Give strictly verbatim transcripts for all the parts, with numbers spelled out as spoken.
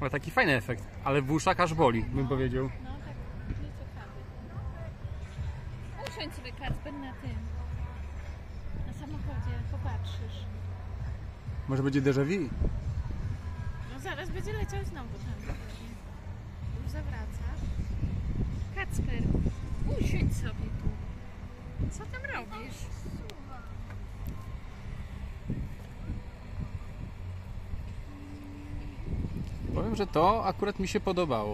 Ale taki fajny efekt, ale w uszach aż boli, bym powiedział. No tak, nieciekawy. Usiądź sobie, Kacper, na tym. Na samochodzie, popatrzysz. Może będzie déjà vu? No zaraz będzie leciał znowu tam. Już zawraca. Kacper, usiądź sobie tu. Co tam robisz? Powiem, że to akurat mi się podobało.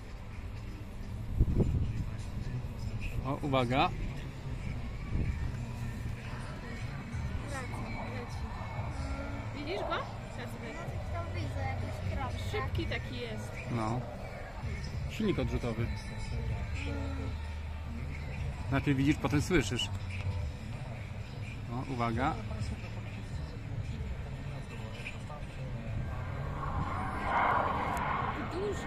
O, uwaga. Leci. Widzisz go? Kacper. To widzę, jakiś krok. Szybki taki jest. No. Silnik odrzutowy. Najpierw widzisz, potem słyszysz. O, uwaga. Duży.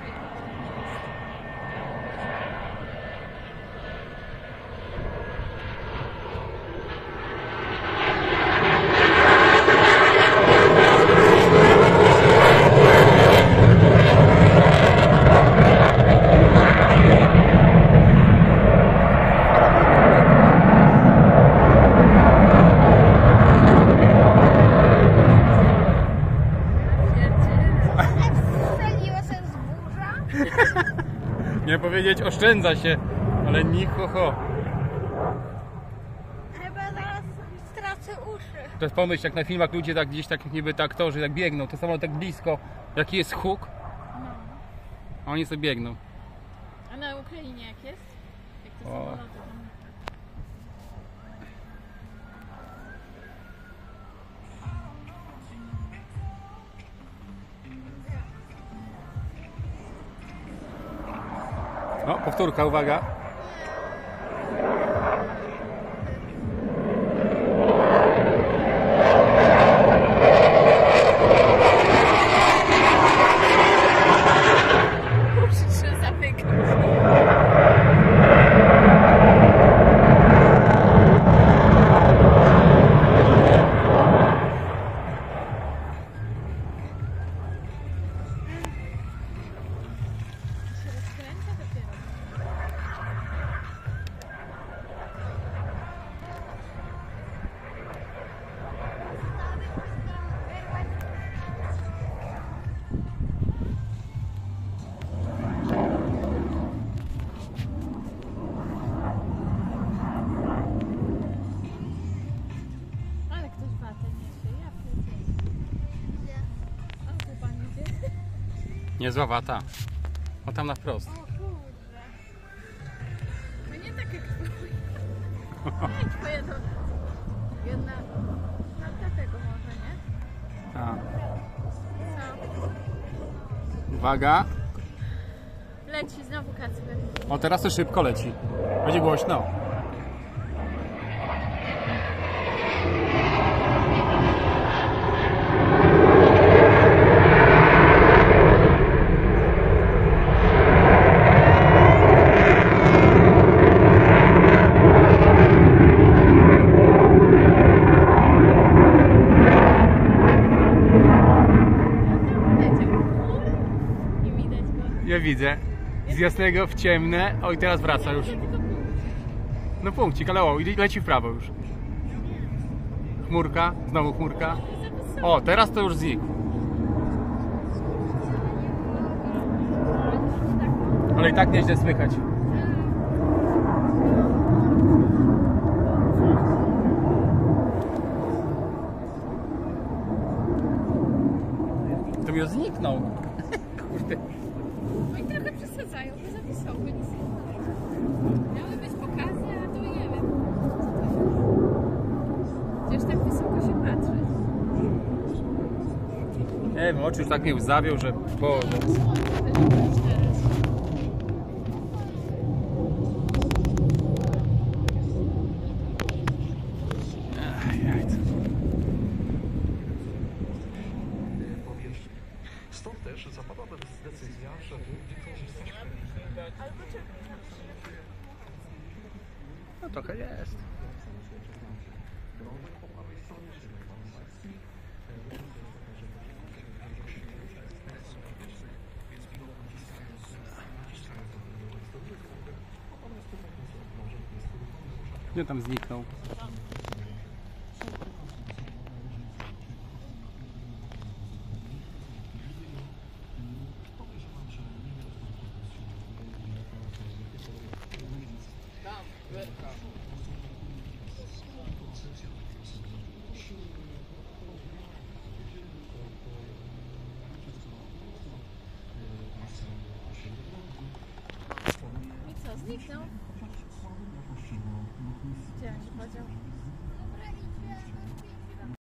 Nie powiedzieć, oszczędza się, ale nicho ho. Chyba zaraz stracę uszy. Teraz pomyśl, jak na filmach ludzie tak gdzieś tak niby te aktorzy tak biegną, to samo tak blisko, jaki jest huk, No. a oni sobie biegną. A na Ukrainie jak jest? Jak te O. samoloty tam. No, powtórka, uwaga. Muszę zamykać. Się rozkręca dopiero. Ale ktoś watę niesie, ja pierdzielę. A tu pan idzie? Niezła wata. O, tam na wprost. O kurde. No nie tak jak twój. Nie, twoja to jedna karta tego może, nie? A. Co? Uwaga. Leci znowu Kacper. O, teraz to szybko leci. Będzie głośno. Leciał. Nie widać go. Ja widzę. Z jasnego w ciemne. O, i teraz wraca już. Ja tylko No punkcik, ale o, i leci w prawo już. Chmurka, znowu chmurka. za wysoko. O, teraz to już znikł. Ale i tak nieźle słychać. To mi zniknął. Kurde. No i trochę przesadzają, bo za wysoko nic nie ma. Miały być pokazy, a to nie wiem. Gdzieś tak wysoko się patrzeć. Nie wiem, oczy już tak mnie łzawią, że Boże. Teraz. Ajaj, co? Stąd też zapadła decyzja, żeby wykorzystać No trochę jest. po prawej stronie, czyli pan sekcji. Gdzie tam zniknął? I co, zniknął? Gdzie on się podział?